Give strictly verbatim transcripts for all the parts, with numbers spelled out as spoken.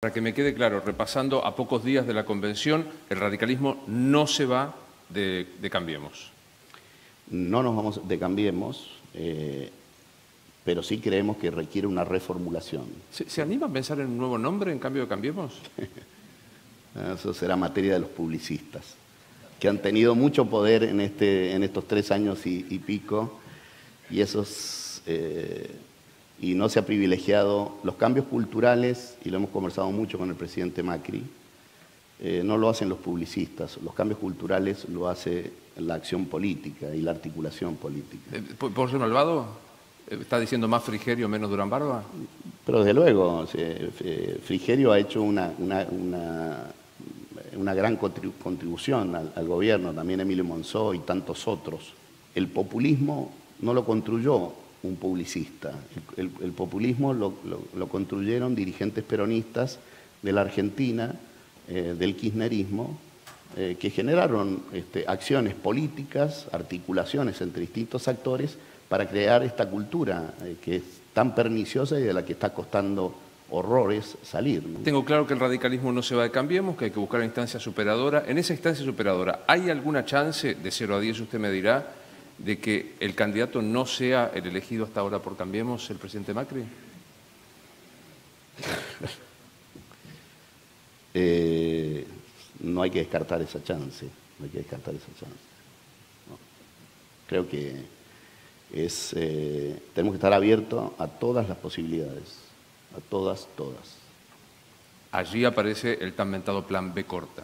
Para que me quede claro, repasando a pocos días de la convención, el radicalismo no se va de, de Cambiemos. No nos vamos de Cambiemos, eh, pero sí creemos que requiere una reformulación. ¿Se, ¿Se anima a pensar en un nuevo nombre en cambio de Cambiemos? Eso será materia de los publicistas, que han tenido mucho poder en, este, en estos tres años y, y pico, y, esos, eh, y no se ha privilegiado los cambios culturales, y lo hemos conversado mucho con el presidente Macri, eh, no lo hacen los publicistas, los cambios culturales lo hace la acción política y la articulación política. ¿Por ser malvado? ¿Está diciendo más Frigerio, menos Durán Barba? Pero desde luego, Frigerio ha hecho una, una, una, una gran contribución al, al gobierno, también Emilio Monzó y tantos otros. El populismo no lo construyó un publicista, el, el, el populismo lo, lo, lo construyeron dirigentes peronistas de la Argentina, eh, del kirchnerismo, eh, que generaron este, acciones políticas, articulaciones entre distintos actores para crear esta cultura eh, que es tan perniciosa y de la que está costando horrores salir, ¿no? Tengo claro que el radicalismo no se va de Cambiemos, que hay que buscar una instancia superadora. En esa instancia superadora, ¿hay alguna chance, de cero a diez usted me dirá, de que el candidato no sea el elegido hasta ahora por Cambiemos, el presidente Macri? eh, no hay que descartar esa chance, no hay que descartar esa chance. No. Creo que es, eh, tenemos que estar abiertos a todas las posibilidades, a todas, todas. Allí aparece el tan mentado plan B corta.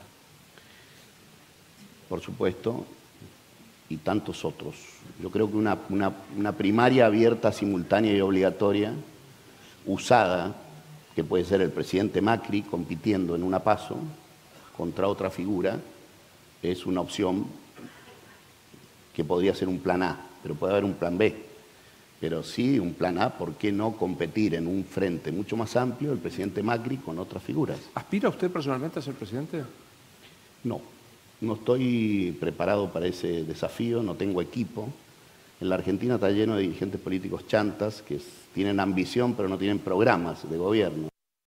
Por supuesto, y tantos otros. Yo creo que una, una, una primaria abierta, simultánea y obligatoria, usada, que puede ser el presidente Macri compitiendo en una PASO contra otra figura, es una opción que podría ser un plan A, pero puede haber un plan B. Pero sí, un plan A, ¿por qué no competir en un frente mucho más amplio el presidente Macri con otras figuras? ¿Aspira usted personalmente a ser presidente? No, no estoy preparado para ese desafío, no tengo equipo. En la Argentina está lleno de dirigentes políticos chantas que tienen ambición pero no tienen programas de gobierno.